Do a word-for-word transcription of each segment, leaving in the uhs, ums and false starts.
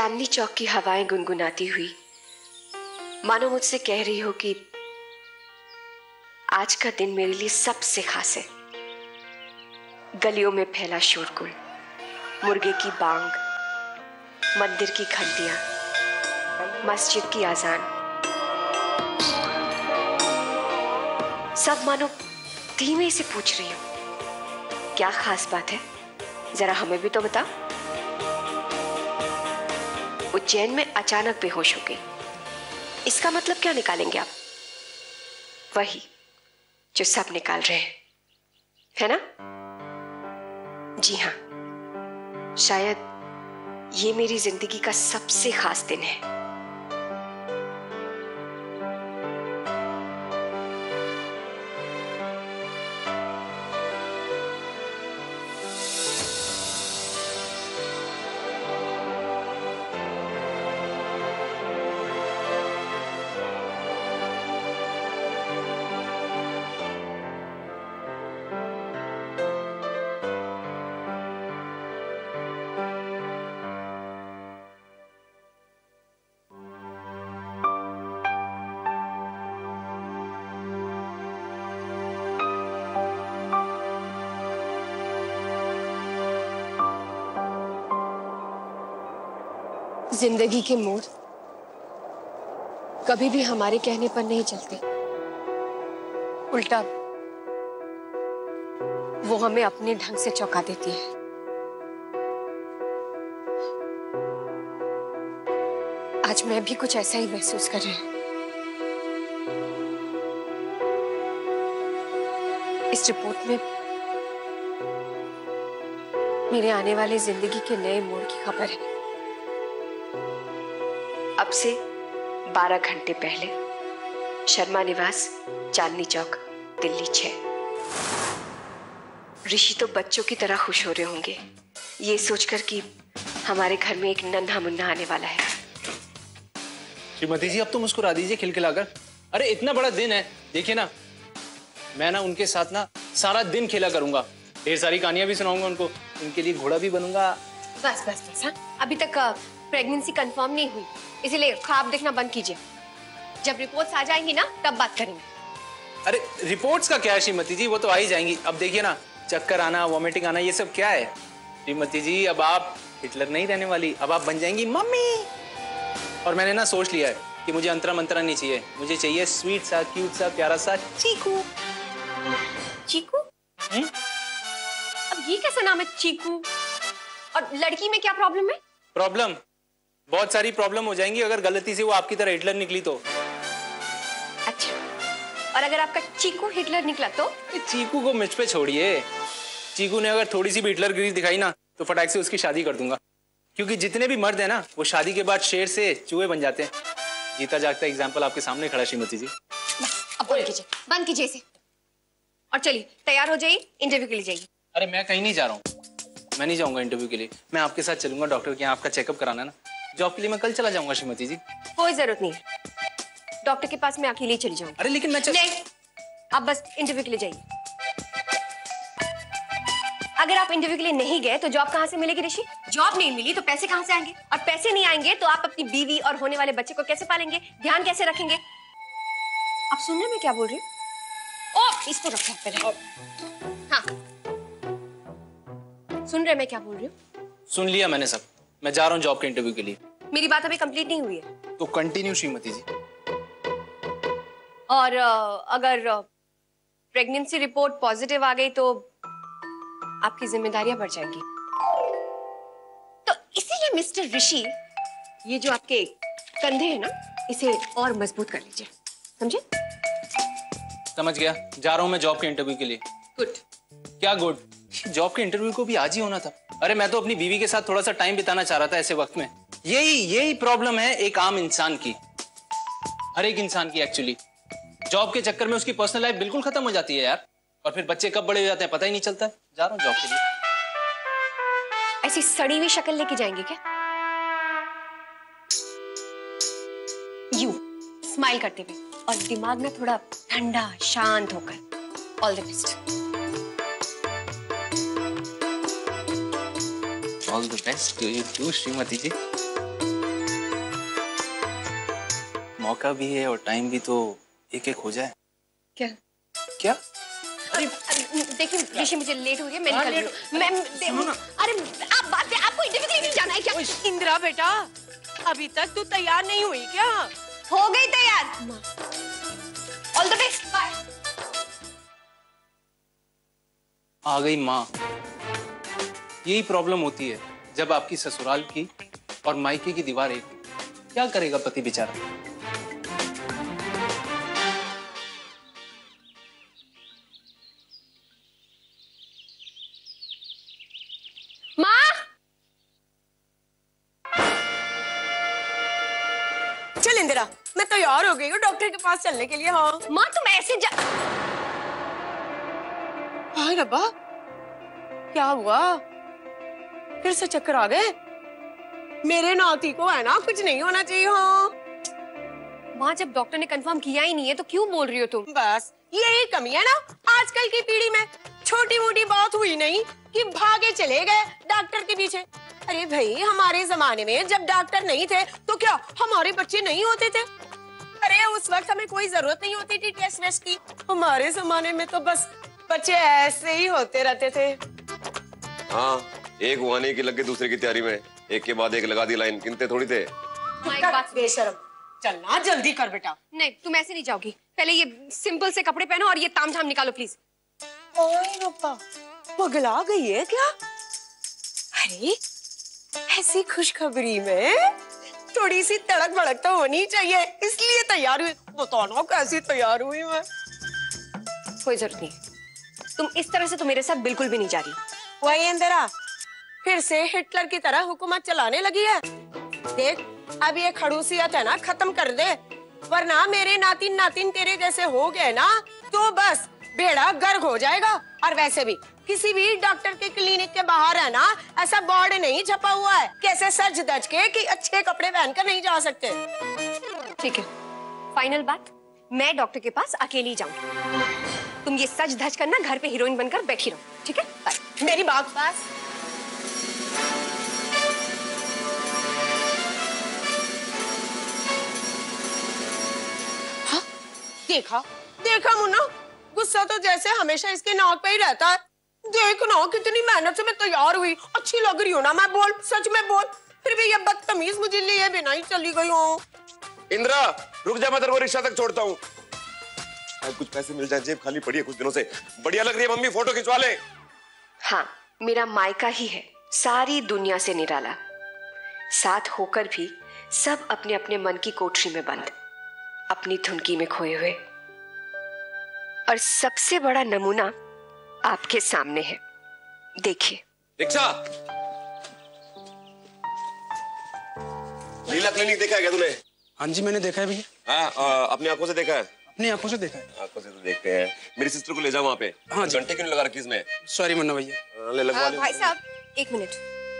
चांदनी चौक की हवाएं गुनगुनाती हुई मानो मुझसे कह रही हो कि आज का दिन मेरे लिए सबसे खास है। गलियों में फैला शोरगुल, मुर्गे की बांग, मंदिर की घंटियां, मस्जिद की आजान, सब मानो धीमे से पूछ रही हूं, क्या खास बात है, जरा हमें भी तो बता। उज्जैन में अचानक बेहोश हो गई, इसका मतलब क्या निकालेंगे आप? वही जो सब निकाल रहे हैं, है ना? जी हाँ, शायद ये मेरी जिंदगी का सबसे खास दिन है। जिंदगी के मोड़ कभी भी हमारे कहने पर नहीं चलते, उल्टा वो हमें अपने ढंग से चौंका देती है। आज मैं भी कुछ ऐसा ही महसूस कर रही हूं। इस रिपोर्ट में मेरे आने वाले जिंदगी के नए मोड़ की खबर है। अब से बारह घंटे पहले शर्मा निवास, चांदनी चौक, दिल्ली छह। ऋषि तो बच्चों की तरह खुश हो रहे होंगे ये सोचकर कि हमारे घर में एक नन्हा मुन्ना आने वाला है। श्रीमती जी, अब तो मुस्कुरा दीजिए खिलखिलाकर। अरे इतना बड़ा दिन है, देखिए ना, मैं ना उनके साथ ना सारा दिन खेला करूंगा, ढेर सारी कहानियां भी सुनाऊंगा उनको, उनके लिए घोड़ा भी बनूंगा। बस बस बस, हाँ, अभी तक प्रेगनेंसी कंफर्म नहीं हुई, इसीलिए ख्वाब देखना बंद कीजिए। जब रिपोर्ट्स आ जाएंगी ना तब बात करेंगे। अरे रिपोर्ट्स का क्या है श्रीमती जी, वो तो आ ही जाएंगी। अब देखिए ना, चक्कर आना, वॉमिटिंग आना, ये सब क्या है श्रीमती जी। अब आप हिटलर नहीं रहने वाली, अब आप बन जाएंगी मम्मी। और मैंने ना सोच लिया है कि मुझे अंतरा मंत्रा नहीं चाहिए, मुझे चाहिए स्वीट सा, क्यूट सा, प्यारा सा चीकू। चीकू? हुँ? अब ये कैसा नाम है चीकू? और लड़की में क्या प्रॉब्लम है? प्रॉब्लम बहुत सारी प्रॉब्लम हो जाएंगी अगर गलती से वो आपकी तरह हिटलर निकली तो। अच्छा, और अगर आपका चीकू हिटलर निकला तो? चीकू को मुझ पे छोड़िए, चीकू ने अगर थोड़ी सी भी हिटलर गिरी दिखाई ना तो फटाक से उसकी शादी कर दूंगा, क्योंकि जितने भी मर्द हैं ना वो शादी के बाद शेर से चूहे बन जाते हैं। जीता जागता एग्जाम्पल आपके सामने खड़ा श्रीमती जी। अब बोल कीजिए, बंद कीजिए इसे और चलिए तैयार हो जाइए, इंटरव्यू के लिए जाइए। अरे मैं कहीं नहीं जा रहा हूँ, मैं नहीं जाऊंगा इंटरव्यू के लिए, मैं आपके साथ चलूंगा डॉक्टर के यहाँ, आपका चेकअप कराना ना। जॉब के लिए मैं कल चला जाऊंगा श्रीमती जी। कोई जरूरत नहीं है, डॉक्टर के पास मैं अकेले चली जाऊंगी। अरे लेकिन मैं चल... नहीं, आप बस इंटरव्यू के लिए जाइए। अगर आप इंटरव्यू के लिए नहीं गए तो जॉब कहां से मिलेगी ऋषि? जॉब नहीं मिली तो पैसे कहां से आएंगे? और पैसे नहीं आएंगे तो आप अपनी बीवी और होने वाले बच्चे को कैसे पालेंगे, ध्यान कैसे रखेंगे? आप सुन रहे हैं मैं क्या बोल रही हूँ? ओ, इसको रखो पहले। हाँ, सुन रहे मैं क्या बोल रही हूँ? सुन लिया मैंने सब, मैं जा रहा हूँ जॉब के इंटरव्यू के लिए। मेरी बात अभी कंप्लीट नहीं हुई है तो कंटिन्यू श्रीमती जी। और अगर प्रेगनेंसी रिपोर्ट पॉजिटिव आ गई तो आपकी जिम्मेदारियां बढ़ जाएंगी। तो इसीलिए मिस्टर ऋषि, ये जो आपके कंधे हैं ना, इसे और मजबूत कर लीजिए, समझे? समझ गया, जा रहा हूँ मैं जॉब के इंटरव्यू के लिए। गुड। क्या गुड? जॉब के इंटरव्यू को भी आज ही होना था। अरे मैं तो अपनी बीवी के साथ थोड़ा सा टाइम बिताना चाह रहा था ऐसे वक्त में। यही यही प्रॉब्लम है एक आम इंसान की, हर एक इंसान की एक्चुअली। जॉब के चक्कर में उसकी पर्सनल लाइफ बिल्कुल खत्म हो जाती है यार, और फिर बच्चे कब बड़े हो जाते हैं पता ही नहीं चलता है। जा रहा हूँ जॉब के लिए। ऐसी सड़ी हुई शक्ल लेके जाएंगे क्या? यू स्माइल करते हुए और दिमाग में थोड़ा ठंडा शांत होकर। All the best. All the best to you to Shrimati ji. मौका भी है और टाइम भी, तो एक एक हो जाए। क्या क्या? अरे देखिए ऋषि, मुझे लेट हो रही है, मैं निकल रही हूँ। मैं अरे आप बात है, आपको इंटरव्यू के लिए जाना है क्या? इंदिरा बेटा, अभी तक तू तैयार नहीं हुई क्या? हो गई तैयार। All the best, bye. आ गई माँ। यही प्रॉब्लम होती है जब आपकी ससुराल की और मायके की दीवार एक। क्या करेगा पति बेचारा। माँ, चल इंदिरा, मैं तैयार हो गई हूँ डॉक्टर के पास चलने के लिए। हाँ माँ तुम ऐसे जा। हाय रब्बा, क्या हुआ? फिर से चक्कर आ गए? मेरे नाती को है ना कुछ नहीं होना चाहिए। हाँ माँ, जब डॉक्टर ने कंफर्म किया ही नहीं है तो क्यों बोल रही हो तुम? बस यही कमी है ना आजकल की पीढ़ी में। छोटी मोटी बात हुई नहीं कि भागे चले गए डॉक्टर के पीछे। अरे भाई, हमारे जमाने में जब डॉक्टर नहीं थे तो क्या हमारे बच्चे नहीं होते थे? अरे उस वक्त हमें कोई जरूरत नहीं होती थी टेस्ट वेस्ट की। हमारे जमाने में तो बस बच्चे ऐसे ही होते रहते थे। हाँ, एक हुआने की लग गई दूसरे की तैयारी में, एक के बाद एक लगा दी लाइन। गिनते थोड़ी थे। बात बेशरम, चलना जल्दी कर बेटा। नहीं, तुम ऐसे नहीं जाओगी। पहले ये सिंपल से कपड़े पहनो और ये तामझाम निकालो प्लीज। ओए रब्बा, पगला गई है क्या? अरे ऐसी खुशखबरी में थोड़ी सी तड़क भड़क तो होनी चाहिए, इसलिए तैयार हुई। बताओ ना कैसी तैयार हुई मैं। कोई जरूरत नहीं, तुम इस तरह से तो मेरे साथ बिल्कुल भी नहीं जा रही। वही इंदिरा, फिर से हिटलर की तरह हुकूमत चलाने लगी है। देख, अब ये खड़ूसियत है ना खत्म कर दे, वरना मेरे नातिन नातिन तेरे जैसे हो गए ना तो बस बेड़ा गर्क हो जाएगा। और वैसे भी किसी भी डॉक्टर के क्लिनिक के बाहर है ना ऐसा बोर्ड नहीं छपा हुआ है कैसे सज धज के कि अच्छे कपड़े पहनकर नहीं जा सकते। ठीक है, फाइनल बात, मैं डॉक्टर के पास अकेली जाऊंगी। तुम ये सज धज करना घर पे हीरोइन बनकर बैठी रहो, ठीक है? बाय। मेरी बात पास। हाँ, देखा देखा मुन्ना, गुस्सा तो जैसे हमेशा इसके नाक पे ही रहता है। देख ना कितनी मेहनत से मैं तैयार हुई, अच्छी लग रही हूँ ना मैं? बोल, सच में बोल। फिर भी ये बदतमीज मुझे लिए बिना ही चली गई हूँ। इंदिरा रुक जा, मैं तेरे को रिक्शा तक छोड़ता हूँ। कुछ पैसे मिल जाए, जेब खाली पड़ी है कुछ दिनों से। बढ़िया लग रही है मम्मी, फोटो खिंचवा ले। हाँ, मेरा मायका ही है सारी दुनिया से निराला। साथ होकर भी सब अपने अपने मन की कोठरी में बंद, अपनी धुनकी में खोए हुए। और सबसे बड़ा नमूना आपके सामने है, देखिए। रिक्शा, लीला क्लिनिक देखा है क्या तूने? हाँ जी मैंने देखा है भैया। हाँ, अपनी आंखों से देखा है? अपनी आंखों से देखा है। आंखों से तो देखते हैं। मेरी सिस्टर को ले जाओ वहाँ पे। हाँ जी। घंटे क्यों नहीं लगा रखी इसने? सॉरी मुन्ना भैया। ले लगवा ले। भाई साहब एक मिनट,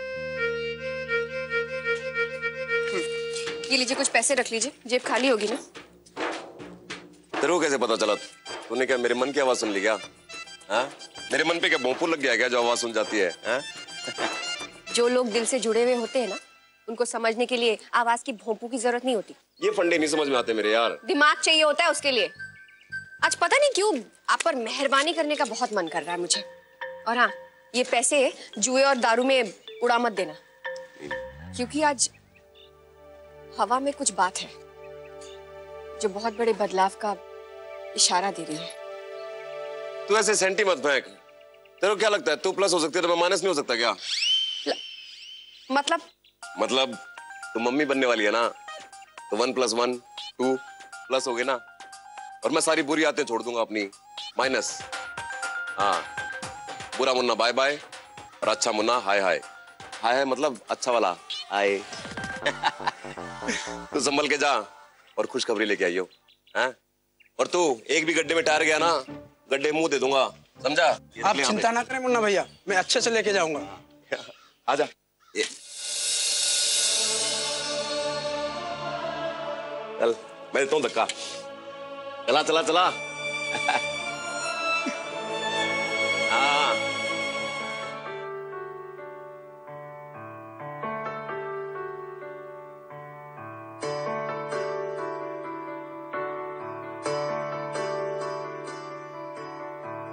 ये लीजिए कुछ पैसे रख लीजिए, जेब खाली होगी ना। तेरे को कैसे पता चला? तूने क्या मेरे मन की आवाज सुन ली क्या? हाँ? मेरे मन पे क्या भोंपू लग गया क्या जो आवाज सुन जाती है? हाँ? जो लोग दिल से जुड़े हुए होते हैं ना, उनको समझने के लिए आवाज की भोंपू की जरूरत नहीं होती। ये फंडे नहीं समझ में आते मेरे यार। दिमाग चाहिए होता है उसके लिए। आज पता नहीं क्यों आप पर मेहरबानी करने का बहुत मन कर रहा है मुझे। और हाँ, ये पैसे जुए और दारू में उड़ा मत देना, क्योंकि आज हवा में कुछ बात है जो बहुत बड़े बदलाव का इशारा दे रही है। तू ऐसे सेंटी मत फेंक। तेरे को क्या लगता है तू प्लस हो सकती है तो मैं माइनस नहीं हो सकता क्या? ल... मतलब मतलब तू मम्मी बनने वाली है ना, तो one plus one two plus हो गए ना। और मैं सारी बुरी आदतें छोड़ दूंगा अपनी, माइनस। हाँ, बुरा मुन्ना बाय बाय और अच्छा मुन्ना हाय हाय। हाय हाय मतलब अच्छा वाला हाय। तू संभल के जा और खुशखबरी लेके आइयो। हैं? और तू एक भी गड्ढे में टायर गया ना, गड्ढे मुंह दे दूंगा, समझा? आप चिंता ना करें मुन्ना भैया, मैं अच्छे से लेके जाऊंगा। आजा। ये चल, मैं देता हूँ धक्का। चला चला चला। हाँ।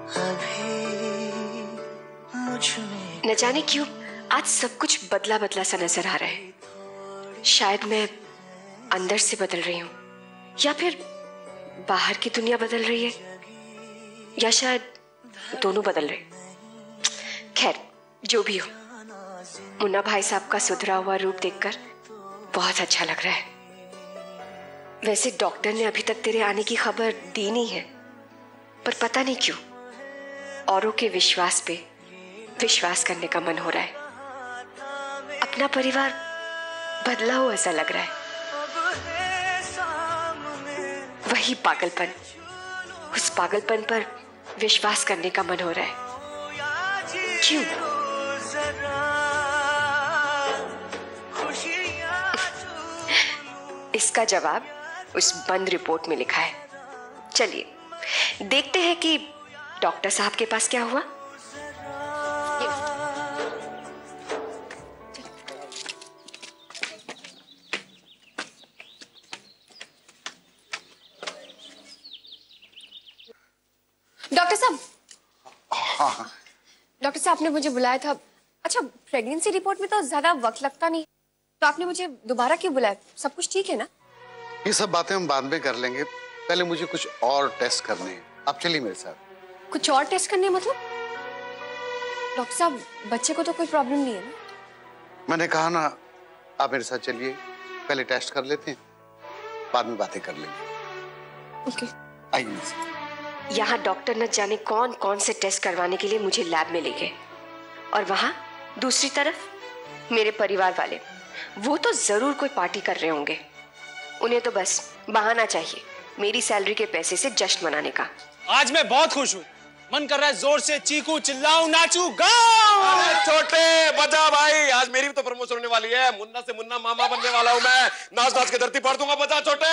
न जाने क्यों आज सब कुछ बदला बदला सा नजर आ रहा है। शायद मैं अंदर से बदल रही हूँ या फिर बाहर की दुनिया बदल रही है, या शायद दोनों बदल रहे। खैर जो भी हो, मुन्ना भाई साहब का सुधरा हुआ रूप देखकर बहुत अच्छा लग रहा है। वैसे डॉक्टर ने अभी तक तेरे आने की खबर दी नहीं है, पर पता नहीं क्यों औरों के विश्वास पे विश्वास करने का मन हो रहा है। अपना परिवार बदला हुआ ऐसा लग रहा है। वही पागलपन, उस पागलपन पर विश्वास करने का मन हो रहा है। क्यों? इसका जवाब उस बंद रिपोर्ट में लिखा है। चलिए देखते हैं कि डॉक्टर साहब के पास क्या हुआ। डॉक्टर साहब। हाँ। डॉक्टर साहब आपने मुझे बुलाया था। अच्छा, प्रेगनेंसी रिपोर्ट में तो ज्यादा वक्त लगता नहीं, तो आपने मुझे दोबारा क्यों बुलाया? सब कुछ ठीक है ना? ये सब बातें हम बाद में कर लेंगे, पहले मुझे कुछ और टेस्ट करने हैं। आप चलिए मेरे साथ। कुछ और टेस्ट करने मतलब? डॉक्टर साहब बच्चे को तो कोई प्रॉब्लम नहीं है ना? मैंने कहा ना, आप मेरे साथ चलिए, पहले टेस्ट कर लेते हैं, बाद में बातें कर लेंगे। ओके आइए मेरे साथ। यहाँ डॉक्टर न जाने कौन कौन से टेस्ट करवाने के लिए मुझे लैब में ले गए, और वहां दूसरी तरफ मेरे परिवार वाले, वो तो जरूर कोई पार्टी कर रहे होंगे। उन्हें तो बस बहाना चाहिए मेरी सैलरी के पैसे से जश्न मनाने का। आज मैं बहुत खुश हूँ, मन कर रहा है जोर से चीखूं, चिल्लाऊं, नाचूं, गाऊं। अरे छोटे बजा भाई, आज मेरी भी तो प्रमोशन होने वाली है। मुन्ना से मुन्ना मामा बनने वाला हूँ मैं। नाच नाच के धरती फाड़ दूंगा। बजा छोटे।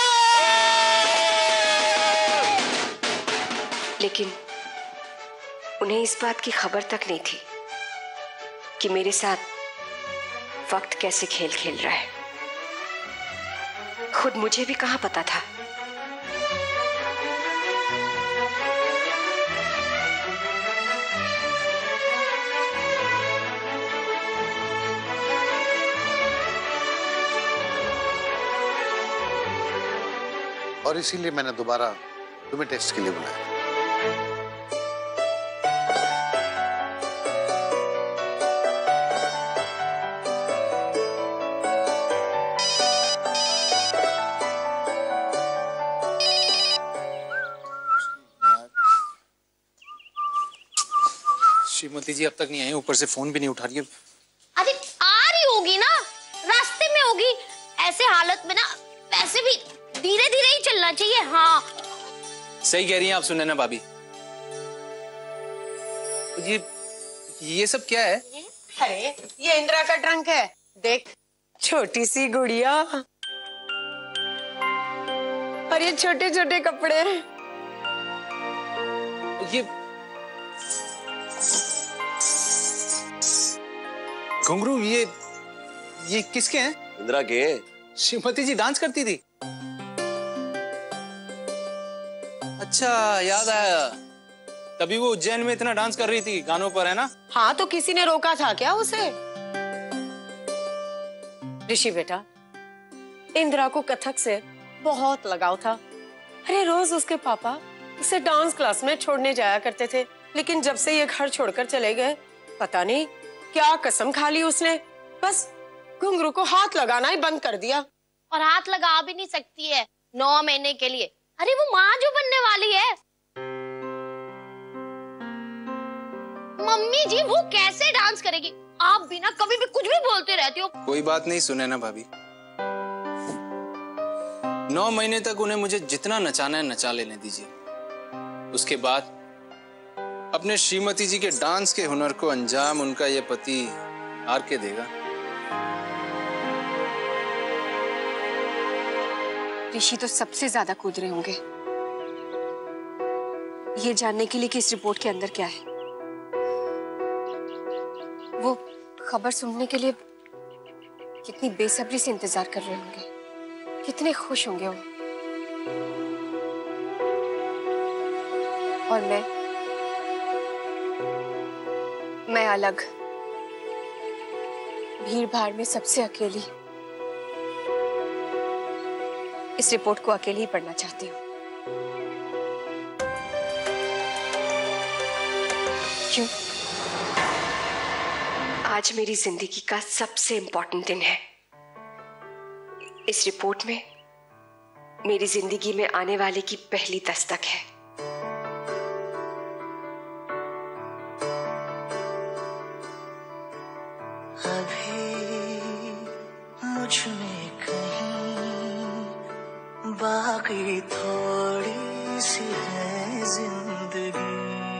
लेकिन उन्हें इस बात की खबर तक नहीं थी कि मेरे साथ वक्त कैसे खेल खेल रहा है। खुद मुझे भी कहां पता था। और इसीलिए मैंने दोबारा तुम्हें टेस्ट के लिए बुलाया। श्रीमती जी अब तक नहीं आई, ऊपर से फोन भी नहीं उठा रही है। अरे आ रही होगी ना, रास्ते में होगी। ऐसे हालत में ना वैसे भी धीरे धीरे ही चलना चाहिए। हाँ सही कह रही हैं आप सुनैना भाभी। ये ये सब क्या है? अरे ये इंदिरा का ट्रंक है, देख छोटी सी गुड़िया और ये छोटे छोटे कपड़े। ये घुंघरू, ये ये किसके हैं? इंदिरा के। श्रीमती जी डांस करती थी। अच्छा याद आया, तभी वो उज्जैन में इतना डांस कर रही थी गानों पर, है ना? हाँ तो किसी ने रोका था क्या उसे? ऋषि बेटा, इंदिरा को कथक से बहुत लगाव था। अरे रोज उसके पापा उसे डांस क्लास में छोड़ने जाया करते थे, लेकिन जब से ये घर छोड़कर चले गए, पता नहीं क्या कसम खा ली उसने, बस घुंघरू को हाथ लगाना ही बंद कर दिया। और हाथ लगा भी नहीं सकती है नौ महीने के लिए। अरे वो माँ जो बनने वाली है। मम्मी जी वो कैसे डांस करेगी? आप बिना कभी भी कुछ भी बोलते रहती हो। कोई बात नहीं सुनैना भाभी, नौ महीने तक उन्हें मुझे जितना नचाना है नचा लेने दीजिए। उसके बाद अपने श्रीमती जी के डांस के हुनर को अंजाम उनका ये पति आर के देगा। ऋषि तो सबसे ज्यादा कूद रहे होंगे ये जानने के लिए कि इस रिपोर्ट के अंदर क्या है। वो खबर सुनने के लिए कितनी बेसब्री से इंतजार कर रहे होंगे, कितने खुश होंगे वो। और मैं मैं अलग, भीड़ भाड़ में सबसे अकेली, इस रिपोर्ट को अकेली ही पढ़ना चाहती हूँ। क्यों? आज मेरी जिंदगी का सबसे इंपॉर्टेंट दिन है। इस रिपोर्ट में मेरी जिंदगी में आने वाले की पहली दस्तक है। अभी मुझ में कहीं बाकी थोड़ी सी है जिंदगी,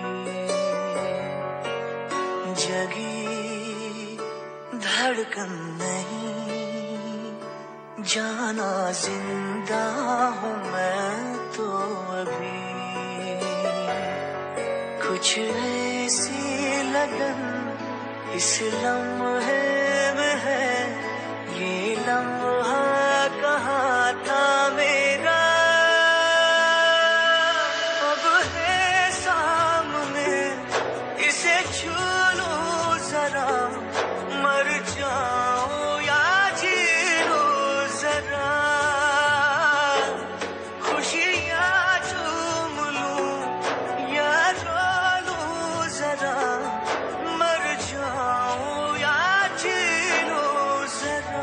जगी धड़कन नहीं, जाना जिंदा हूँ मैं तो अभी। कुछ ऐसी लगन इस लम्हे में है, ये लम्हा कहाँ था मेरा, अब है सामने, इसे छू लूं जरा, मर जाऊं या जी लूं जरा, खुशियाँ झूम लूं या रो लूं जरा, मर जाऊं या जी लूं जरा।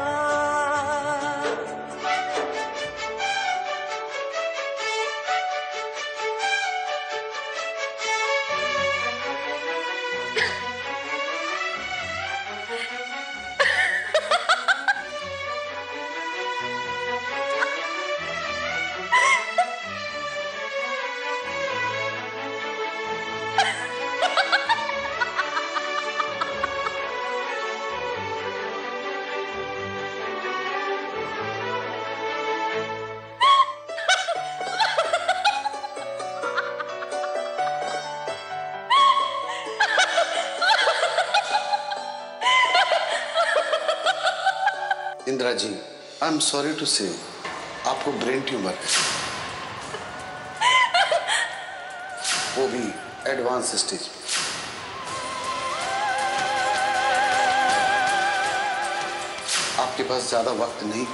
Indira ji, I am sorry to से आपको ब्रेन ट्यूमर है, वो भी एडवांस स्टेज में। आपके पास ज्यादा वक्त नहीं।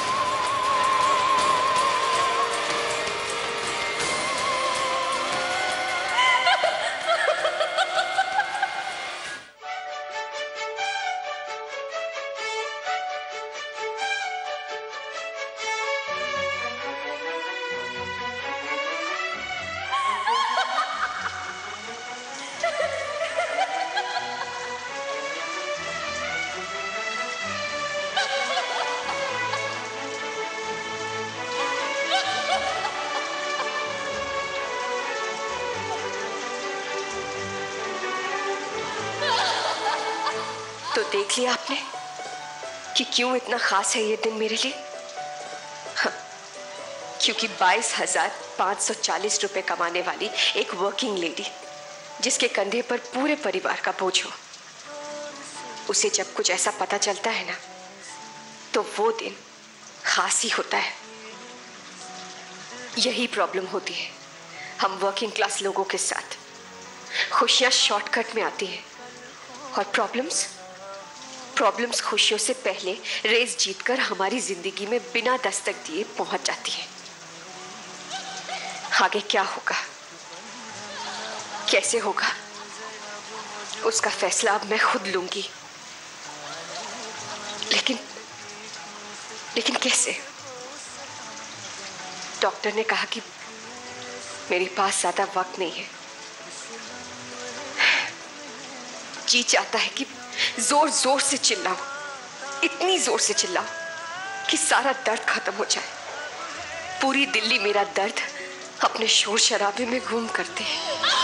तो देख लिया आपने कि क्यों इतना खास है ये दिन मेरे लिए। हाँ, क्योंकि बाईस हजार पांच सौ चालीस रुपए कमाने वाली एक वर्किंग लेडी, जिसके कंधे पर पूरे परिवार का बोझ हो, उसे जब कुछ ऐसा पता चलता है ना, तो वो दिन खास ही होता है। यही प्रॉब्लम होती है हम वर्किंग क्लास लोगों के साथ। खुशियां शॉर्टकट में आती है और प्रॉब्लम्स प्रॉब्लम्स खुशियों से पहले रेस जीतकर हमारी जिंदगी में बिना दस्तक दिए पहुंच जाती है। आगे क्या होगा, कैसे होगा, उसका फैसला अब मैं खुद लूंगी। लेकिन लेकिन कैसे? डॉक्टर ने कहा कि मेरे पास ज्यादा वक्त नहीं है। जी चाहता है कि जोर जोर से चिल्लाऊं, इतनी जोर से चिल्लाऊं कि सारा दर्द खत्म हो जाए। पूरी दिल्ली मेरा दर्द अपने शोर शराबे में गुम करते हैं।